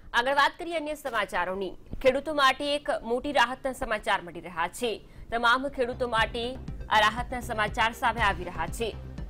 આગળ વાત કરીએ અન્ય સમાચારોની। ખેડૂતો માટે એક મોટી રાહતના સમાચાર મળી રહ્યા છે। તમામ ખેડૂતો માટે આ રાહતના સમાચાર સામે આવી રહ્યા છે।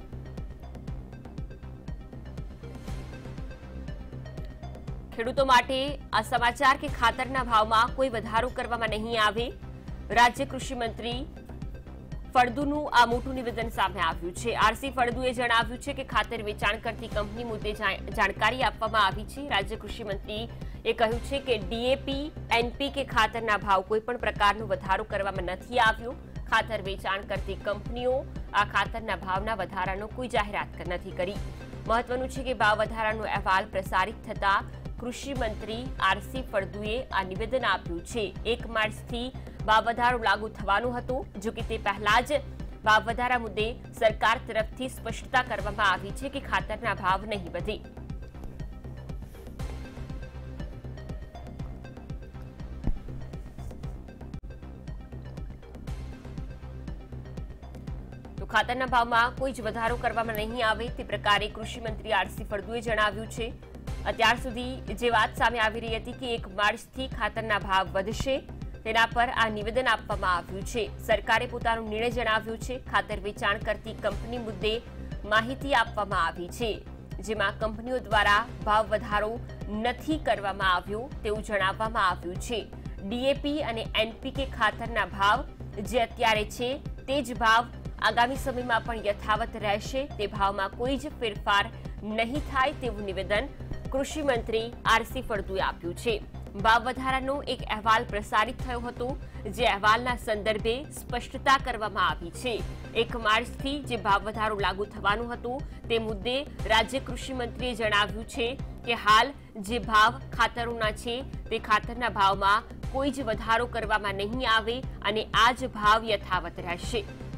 ખેડૂતો માટે આ સમાચાર કે ખાતરના ભાવમાં કોઈ વધારો કરવામાં નહીં આવે। રાજ્ય કૃષિ મંત્રી ફળદુનું આ મોટું નિવેદન સામે આવ્યું છે। આરસી ફળદુએ જણાવ્યું છે કે ખાતર વેચાણ કરતી કંપની મુદ્દે જાણકારી આપવામાં આવી છે। રાજ્ય કૃષિ મંત્રીએ કહ્યું છે કે ડીએપી એનપીકે ખાતરના ભાવ કોઈપણ પ્રકારનો વધારો કરવામાં નથી આવ્યો। ખાતર વેચાણ કરતી કંપનીઓ આ ખાતરના ભાવના વધારાનો કોઈ જાહેરાત નથી કરી। મહત્વનું છે કે ભાવ વધારાનો અહેવાલ પ્રસારિત થતા કૃષિ મંત્રી આરસી ફળદુએ આ નિવેદન આપ્યું છે। 1 માર્ચથી ભાવ વધારો લાગુ થવાનો હતો, જો કે તે પહેલા જ ભાવ વધારા મુદ્દે સરકાર તરફથી સ્પષ્ટતા કરવામાં આવી છે કે ખાતરના ભાવ નહીં વધે। તો ખાતરના ભાવમાં કોઈ જ વધારો કરવામાં નહીં આવે તે પ્રકારે કૃષિ મંત્રી આરસી ફળદુએ જણાવ્યું છે। અત્યાર સુધી જે વાત સામે આવી રહી હતી કે 1 માર્ચથી ખાતરના ભાવ વધશે, તેના પર આ નિવેદન આપવામાં આવ્યું છે। સરકારે પોતાનો નિર્ણય જણાવ્યો છે। ખાતર વેચાણ કરતી કંપની મુદ્દે માહિતી આપવામાં આવી છે, જેમાં કંપનીઓ દ્વારા ભાવ વધારો નથી કરવામાં આવ્યો તેવું જણાવવામાં આવ્યું છે। ડીએપી અને એનપીકે ખાતરના ભાવ જે અત્યારે છે તે જ ભાવ આગામી સમયમાં પણ યથાવત રહેશે। તે ભાવમાં કોઈ જ ફેરફાર નહીં થાય તેવું નિવેદન કૃષિ મંત્રી આરસી ફળદુએ આપ્યું છે। ભાવ વધારાનો એક અહેવાલ પ્રસારિત થયો હતો, જે અહેવાલના સંદર્ભે સ્પષ્ટતા કરવામાં આવી છે। 1 માર્ચથી જે ભાવ વધારો લાગુ થવાનું હતું તે મુદ્દે રાજ્ય કૃષિ મંત્રીએ જણાવ્યું છે કે હાલ જે ભાવ ખાતરોના છે તે ખાતરના ભાવમાં કોઈ જ વધારો કરવામાં નહીં આવે અને આ જ ભાવ યથાવત રહેશે।